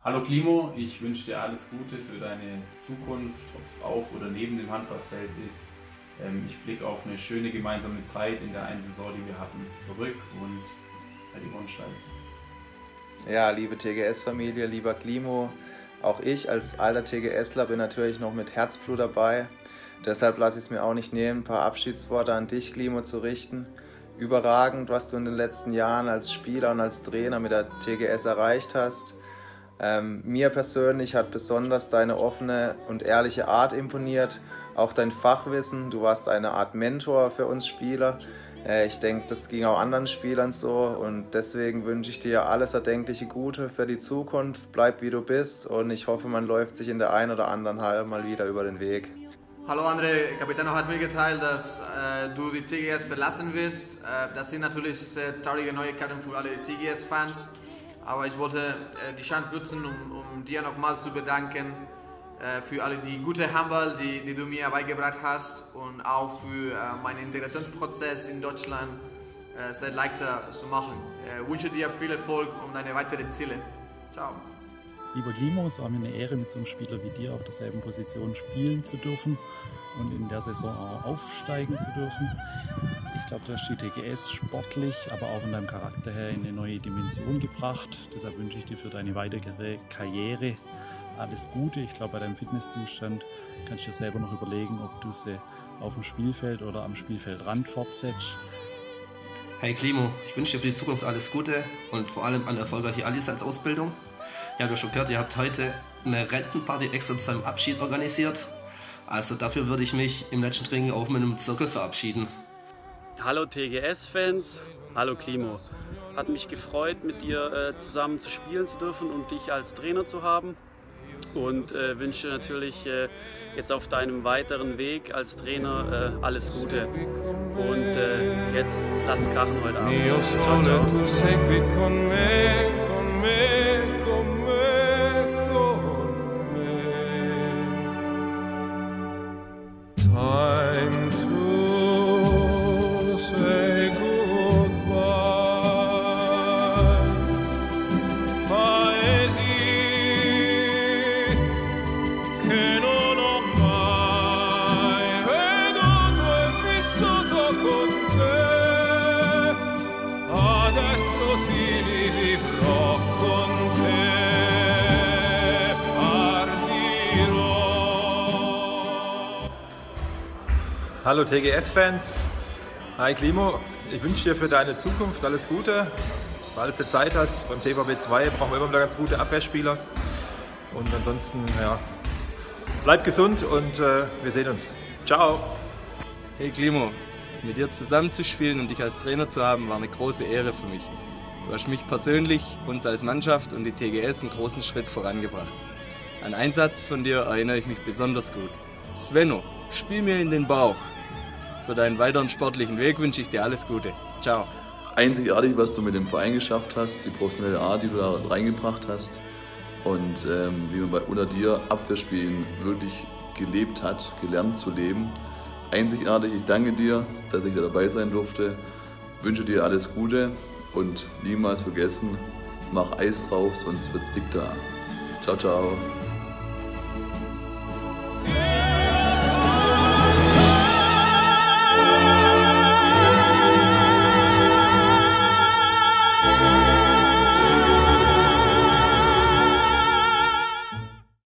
Hallo Klimo, ich wünsche dir alles Gute für deine Zukunft, ob es auf oder neben dem Handballfeld ist. Ich blicke auf eine schöne gemeinsame Zeit in der einen Saison, die wir hatten, zurück und halt die Ohren steif. Ja, liebe TGS-Familie, lieber Klimo, auch ich als alter TGSler bin natürlich noch mit Herzblut dabei. Deshalb lasse ich es mir auch nicht nehmen, ein paar Abschiedsworte an dich, Klimo, zu richten. Überragend, was du in den letzten Jahren als Spieler und als Trainer mit der TGS erreicht hast. Mir persönlich hat besonders deine offene und ehrliche Art imponiert, auch dein Fachwissen. Du warst eine Art Mentor für uns Spieler. Ich denke, das ging auch anderen Spielern so und deswegen wünsche ich dir alles erdenkliche Gute für die Zukunft. Bleib wie du bist und ich hoffe, man läuft sich in der einen oder anderen Halle mal wieder über den Weg. Hallo André, Capitano hat mir geteilt, dass du die TGS verlassen wirst. Das sind natürlich sehr traurige Neuigkeiten für alle TGS-Fans. Aber ich wollte die Chance nutzen, um dir nochmal zu bedanken für alle die gute Handball, die du mir beigebracht hast und auch für meinen Integrationsprozess in Deutschland sehr leichter zu machen. Ich wünsche dir viel Erfolg und deine weiteren Ziele. Ciao. Lieber Klimo, es war mir eine Ehre, mit so einem Spieler wie dir auf derselben Position spielen zu dürfen und in der Saison auch aufsteigen zu dürfen. Ich glaube, du hast die TGS sportlich, aber auch von deinem Charakter her in eine neue Dimension gebracht. Deshalb wünsche ich dir für deine weitere Karriere alles Gute. Ich glaube, bei deinem Fitnesszustand kannst du dir selber noch überlegen, ob du sie auf dem Spielfeld oder am Spielfeldrand fortsetzt. Hey Klimo, ich wünsche dir für die Zukunft alles Gute und vor allem eine erfolgreiche Alldienstausbildung. Ja, du hast schon gehört, ihr habt heute eine Rentenparty extra zu seinem Abschied organisiert. Also dafür würde ich mich im letzten Training auch mit einem Zirkel verabschieden. Hallo TGS-Fans, hallo Klimo. Hat mich gefreut, mit dir zusammen zu spielen zu dürfen und dich als Trainer zu haben. Und wünsche dir natürlich jetzt auf deinem weiteren Weg als Trainer alles Gute. Und jetzt lasst krachen heute Abend. Ciao, ciao. Hallo TGS-Fans, hi Klimo, ich wünsche dir für deine Zukunft alles Gute. Falls du Zeit hast, beim TVB 2 brauchen wir immer wieder ganz gute Abwehrspieler. Und ansonsten, ja, bleib gesund und wir sehen uns. Ciao! Hey Klimo, mit dir zusammenzuspielen und dich als Trainer zu haben, war eine große Ehre für mich. Du hast mich persönlich, uns als Mannschaft und die TGS einen großen Schritt vorangebracht. An einen Satz von dir erinnere ich mich besonders gut. Svenno, spiel mir in den Bauch. Für deinen weiteren sportlichen Weg wünsche ich dir alles Gute. Ciao. Einzigartig, was du mit dem Verein geschafft hast, die professionelle Art, die du da reingebracht hast und wie man unter dir Abwehrspielen wirklich gelebt hat, gelernt zu leben. Einzigartig, ich danke dir, dass ich da dabei sein durfte, wünsche dir alles Gute und niemals vergessen, mach Eis drauf, sonst wird's dick da. Ciao, ciao.